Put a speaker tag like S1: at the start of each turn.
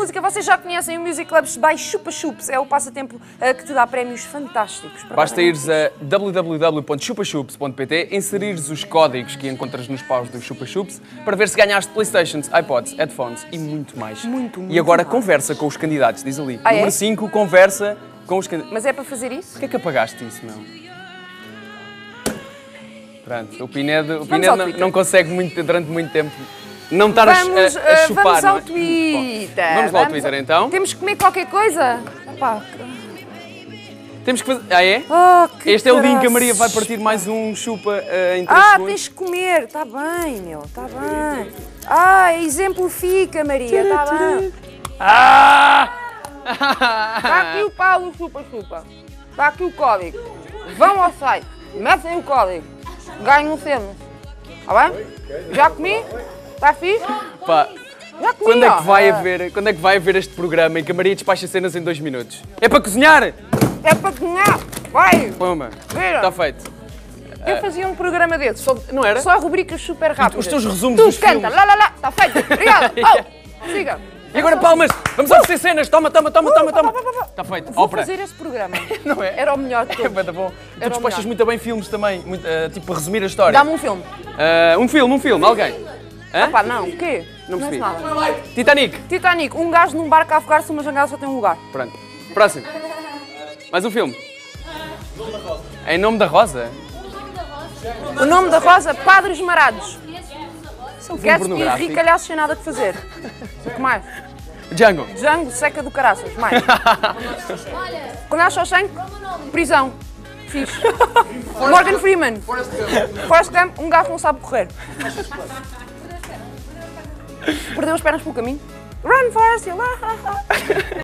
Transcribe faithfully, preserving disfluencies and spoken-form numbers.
S1: música. Vocês já conhecem o Music Clubs by Chupa Chups. É o passatempo uh, que te dá prémios fantásticos.
S2: Basta ires a w w w ponto chupa chups ponto p t, inserires os códigos que encontras nos paus do Chupa Chups para ver se ganhaste Playstations, iPods, headphones e muito mais.
S1: Muito, muito
S2: E agora
S1: mais.
S2: conversa com os candidatos, diz ali.
S1: Ah, é?
S2: Número cinco, conversa com os candidatos.
S1: Mas é para fazer isso?
S2: Porquê é que apagaste isso, meu? Pronto, o Pinedo, o
S1: Vamos
S2: Pinedo
S1: ao
S2: não,
S1: Twitter.
S2: não consegue muito, durante muito tempo não estar a,
S1: Vamos,
S2: a, a
S1: uh,
S2: chupar,
S1: vamos
S2: não
S1: ao
S2: é?
S1: Twitter.
S2: Bom, vamos lá ao Twitter, então.
S1: Temos que comer qualquer coisa? Epá.
S2: Temos que fazer... Ah, é?
S1: Oh, que
S2: Este é o link, a
S1: graça.
S2: Maria vai partir mais um chupa uh, em três
S1: Ah,
S2: segundos.
S1: tens que comer. Está bem, meu. Está bem. Ah, exemplifica, Maria. Está bem.
S2: Ah!
S1: Está aqui o pau do Chupa Chupa. Está aqui o código. Vão ao site. Metem o código. Ganham cenas. Está bem? Já comi? Está fixe?
S2: Pá,
S1: Já comi,
S2: quando é,
S1: ó.
S2: que vai
S1: Ah,
S2: haver, quando é que vai haver este programa em que a Maria despacha cenas em dois minutos? É para cozinhar?
S1: É para cozinhar. Vai.
S2: Puma,
S1: Vira.
S2: está feito.
S1: Eu fazia um programa desses. Só,
S2: Não era?
S1: Só rubricas super rápidas.
S2: os teus resumos
S1: tu
S2: dos
S1: canta,
S2: filmes.
S1: lá, lá, lá. Está feito. Obrigada. Oh, siga.
S2: E agora palmas! Vamos oferecer cenas! Toma, toma, toma, toma, toma! Está feito.
S1: Vou
S2: Ópera.
S1: fazer esse programa.
S2: Não é?
S1: Era o melhor de
S2: É
S1: todos.
S2: muito bom. Tu
S1: Era o
S2: despachas
S1: melhor.
S2: muito bem filmes também, muito, eh, tipo, a resumir a história.
S1: Dá-me um filme.
S2: Eh, um filme, um filme, alguém. Hã?
S1: Pá, não. O quê?
S2: Não percebi.
S1: é nada.
S2: Titanic.
S1: Titanic. Um gajo num barco a afogar-se, uma jangada só tem um lugar.
S2: Pronto. Próximo. Mais um filme. Em Nome da Rosa?
S1: O nome da rosa, Padres Marados. São
S2: Filme
S1: Gatsby e
S2: pornográfico.
S1: ricalhaços sem nada que fazer. O que mais?
S2: Django.
S1: Django, seca do caraças. Mais. Quando há Shawshank, prisão. Fixe. Morgan Freeman. Forrest Gump, um gajo que não sabe correr. Perdeu as pernas pelo caminho. Run, Forrest, lá.